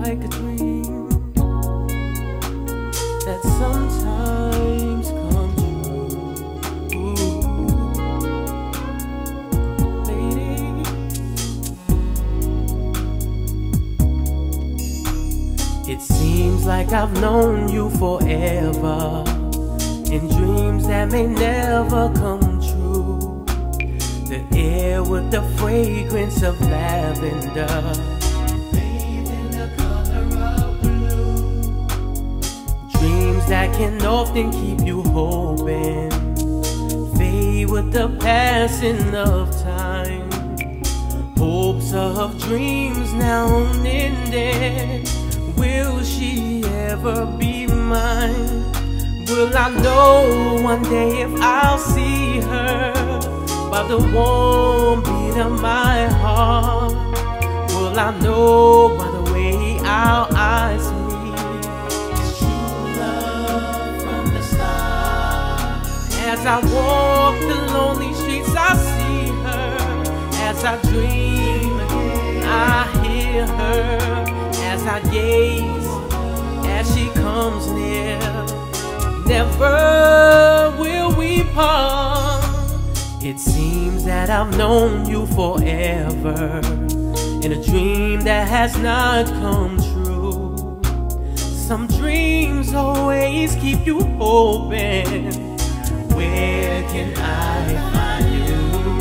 like a dream that sometimes comes true. Ooh, lady, it seems like I've known you forever, in dreams that may never come true. The air with the fragrance of lavender, bathed in the color of blue. Dreams that can often keep you hoping, fade with the passing of time. Hopes of dreams now unended. Will she ever be mine? Will I know one day if I'll see her by the warm beat of my heart? Will I know by the way our eyes meet? It's true love from the start. As I walk the lonely streets, I see her. As I dream again, I hear her. As I gaze, as she comes near, never will we part. It seems that I've known you forever, in a dream that has not come true. Some dreams always keep you hoping. Where can I find you?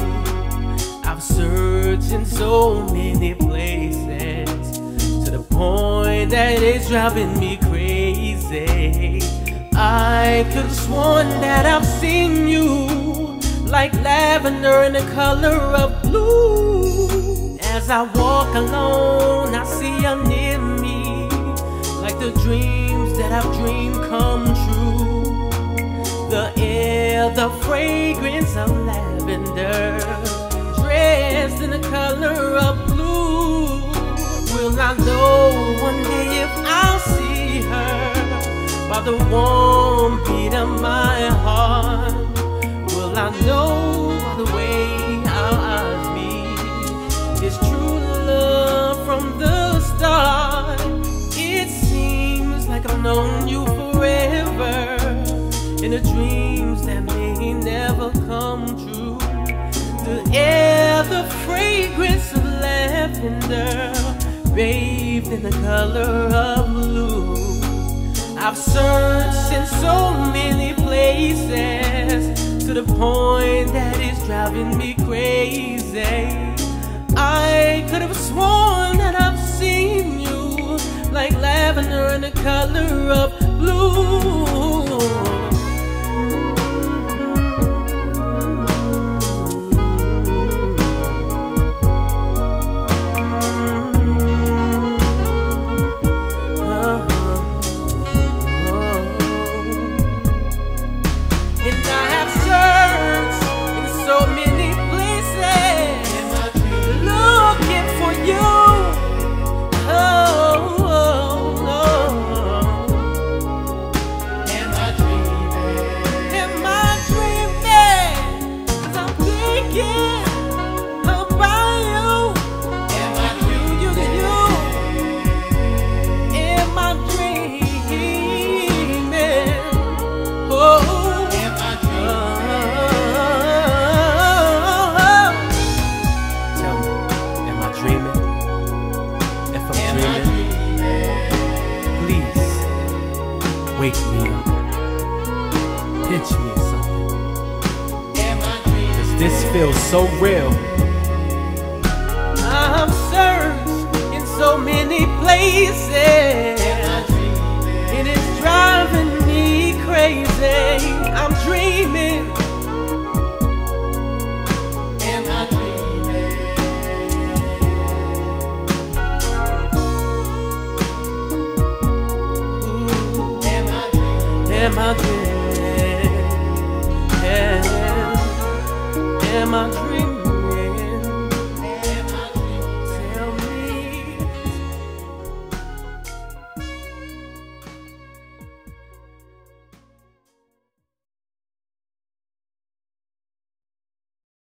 I've searched in so many places, to the point that it's driving me crazy. I could have sworn that I've seen you, like lavender in the color of blue. As I walk alone, I see you near me, like the dreams that I've dreamed come true. The air, the fragrance of lavender, dressed in the color of blue. Will I know one day if I'll see her by the warm beat of my heart? Will I know the way our eyes meet? It's true love from the start. It seems like I've known you forever, in the dreams that may never come true. The air, the fragrance of lavender, bathed in the color of blue. I've searched in so many places, to the point that it's driving me crazy. I could have sworn that I've seen you, like lavender in the color of blue. Wake me up, pinch me or something, 'cause this feels so real. I've searched in so many places,